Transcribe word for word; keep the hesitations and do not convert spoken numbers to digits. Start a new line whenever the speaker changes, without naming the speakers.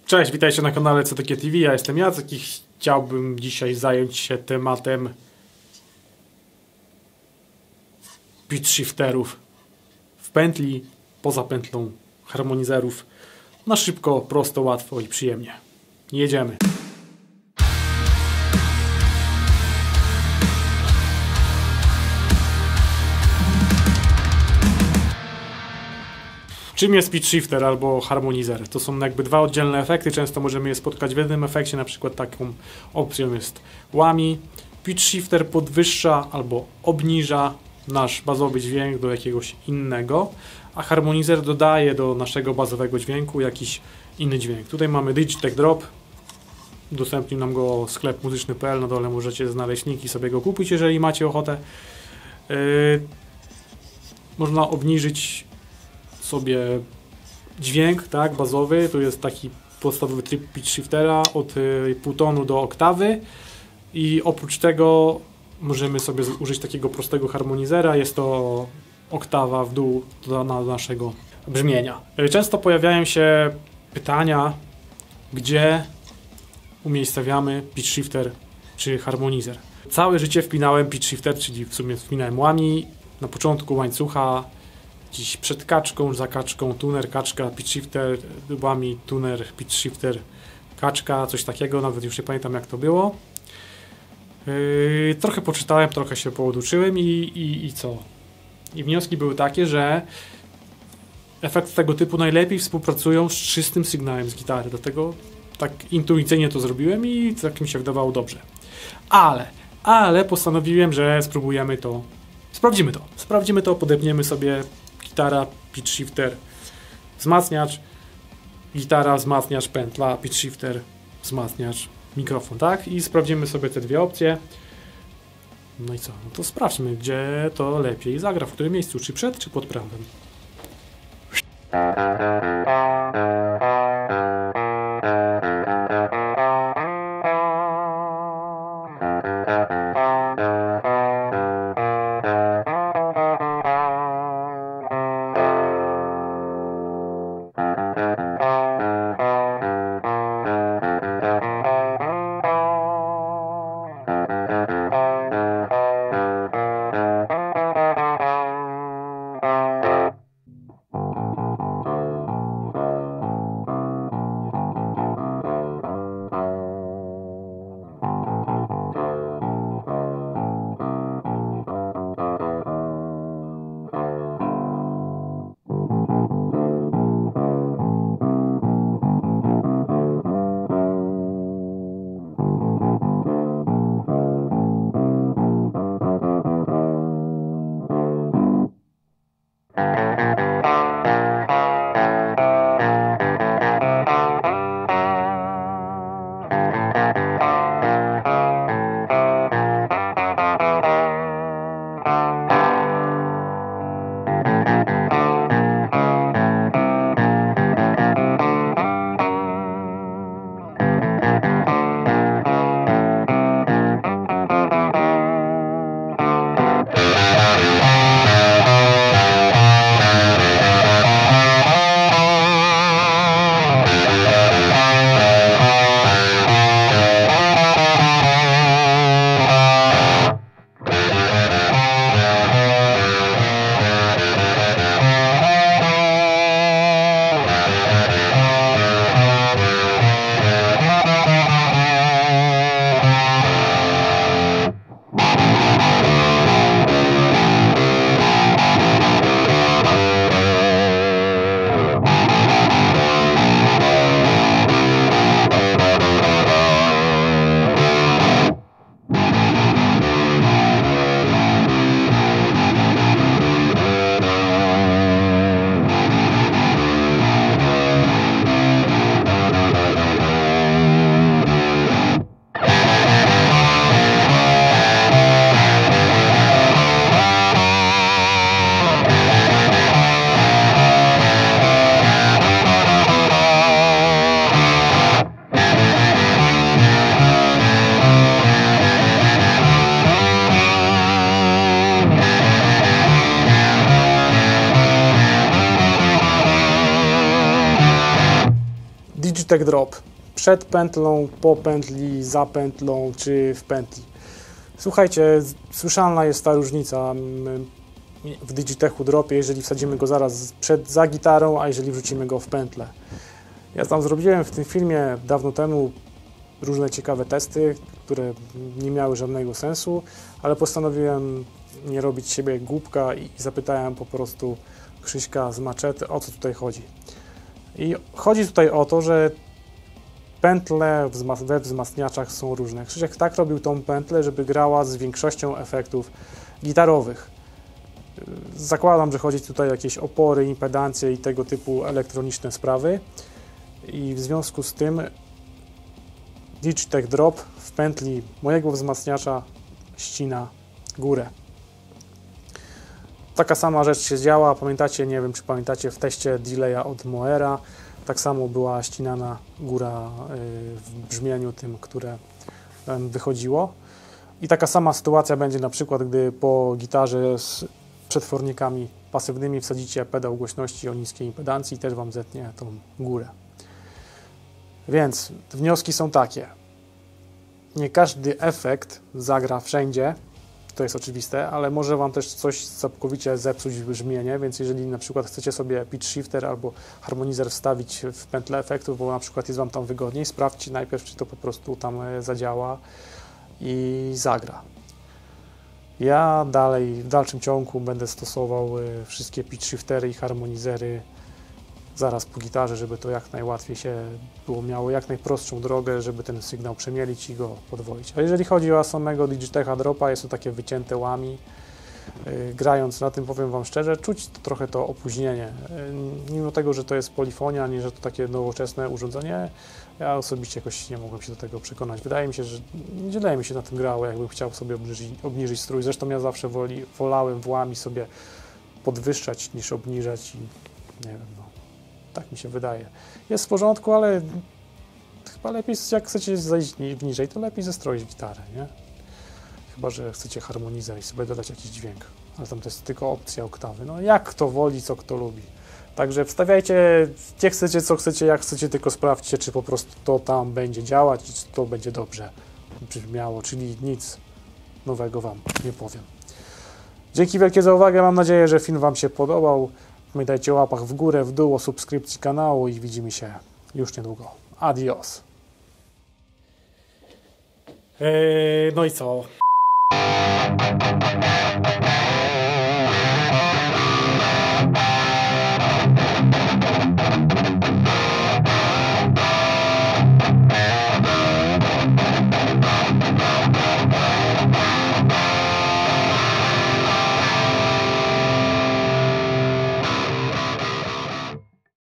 Cześć, witajcie na kanale C T K T V, ja jestem Jacek i chciałbym dzisiaj zająć się tematem pitch shifterów w pętli, poza pętlą, harmonizerów na szybko, prosto, łatwo i przyjemnie. Jedziemy. Czym jest pitch shifter albo harmonizer? To są jakby dwa oddzielne efekty, często możemy je spotkać w jednym efekcie, na przykład taką opcją jest łami. Pitch shifter podwyższa albo obniża nasz bazowy dźwięk do jakiegoś innego, a harmonizer dodaje do naszego bazowego dźwięku jakiś inny dźwięk. Tutaj mamy Digitech Drop, udostępnił nam go sklep muzyczny kropka p l, na dole możecie znaleźć link i sobie go kupić, jeżeli macie ochotę. Yy, można obniżyć sobie dźwięk, tak, bazowy. Tu jest taki podstawowy tryb pitch shiftera od y, pół tonu do oktawy i oprócz tego możemy sobie użyć takiego prostego harmonizera. Jest to oktawa w dół do na naszego brzmienia. Często pojawiają się pytania, gdzie umiejscawiamy pitch shifter czy harmonizer. Całe życie wpinałem pitch shifter, czyli w sumie wpinałem łami na początku łańcucha, dziś przed kaczką, za kaczką, tuner, kaczka, pitch shifter, łami, tuner, pitch shifter, kaczka, coś takiego, nawet już nie pamiętam jak to było. Yy, trochę poczytałem, trochę się poduczyłem i, i, i co? I wnioski były takie, że efekty tego typu najlepiej współpracują z czystym sygnałem z gitary, dlatego tak intuicyjnie to zrobiłem i tak mi się wydawało dobrze. Ale, ale postanowiłem, że spróbujemy to, sprawdzimy to, sprawdzimy to, podepniemy sobie gitara, pitch shifter, wzmacniacz, gitara, wzmacniacz, pętla, pitch shifter, wzmacniacz, mikrofon, tak? I sprawdzimy sobie te dwie opcje. No i co? No to sprawdźmy, gdzie to lepiej zagra, w którym miejscu, czy przed, czy pod prądem. Digitek Drop. Przed pętlą, po pętli, za pętlą czy w pętli. Słuchajcie, słyszalna jest ta różnica w Digitechu Dropie, jeżeli wsadzimy go zaraz przed, za gitarą, a jeżeli wrzucimy go w pętlę. Ja tam zrobiłem w tym filmie dawno temu różne ciekawe testy, które nie miały żadnego sensu, ale postanowiłem nie robić siebie głupka i zapytałem po prostu Krzyśka z Maczety, o co tutaj chodzi. I chodzi tutaj o to, że pętle we wzmacniaczach są różne. Krzysiek tak robił tą pętlę, żeby grała z większością efektów gitarowych. Zakładam, że chodzi tutaj o jakieś opory, impedancje i tego typu elektroniczne sprawy. I w związku z tym Digitek Drop w pętli mojego wzmacniacza ścina górę. Taka sama rzecz się działa, pamiętacie, nie wiem czy pamiętacie, w teście delaya od Moera tak samo była ścinana góra w brzmieniu tym, które wychodziło. I taka sama sytuacja będzie na przykład, gdy po gitarze z przetwornikami pasywnymi wsadzicie pedał głośności o niskiej impedancji i też Wam zetnie tą górę. Więc wnioski są takie. Nie każdy efekt zagra wszędzie, to jest oczywiste, ale może Wam też coś całkowicie zepsuć brzmienie, więc jeżeli na przykład chcecie sobie pitch shifter albo harmonizer wstawić w pętlę efektów, bo na przykład jest Wam tam wygodniej, sprawdźcie najpierw, czy to po prostu tam zadziała i zagra. Ja dalej, w dalszym ciągu będę stosował wszystkie pitch shiftery i harmonizery zaraz po gitarze, żeby to jak najłatwiej się było, miało jak najprostszą drogę, żeby ten sygnał przemielić i go podwoić. A jeżeli chodzi o samego Digitecha Dropa, jest to takie wycięte łami. Yy, grając na tym, powiem Wam szczerze, czuć to, trochę to opóźnienie. Yy, mimo tego, że to jest polifonia, nie że to takie nowoczesne urządzenie, ja osobiście jakoś nie mogłem się do tego przekonać. Wydaje mi się, że źle mi się na tym grało, jakbym chciał sobie obniżyć, obniżyć strój. Zresztą ja zawsze woli, wolałem w łami sobie podwyższać niż obniżać i nie wiem, no. Tak mi się wydaje. Jest w porządku, ale chyba lepiej, jak chcecie zejść niżej, to lepiej zestroić gitarę, nie? Chyba że chcecie harmonizer i sobie dodać jakiś dźwięk. Ale tam to jest tylko opcja oktawy. No jak kto woli, co kto lubi. Także wstawiajcie, gdzie chcecie, co chcecie, jak chcecie, tylko sprawdźcie, czy po prostu to tam będzie działać i czy to będzie dobrze brzmiało, czyli nic nowego Wam nie powiem. Dzięki wielkie za uwagę, mam nadzieję, że film Wam się podobał. Pamiętajcie o łapach w górę, w dół, o subskrypcji kanału i widzimy się już niedługo. Adios. Eee, no i co?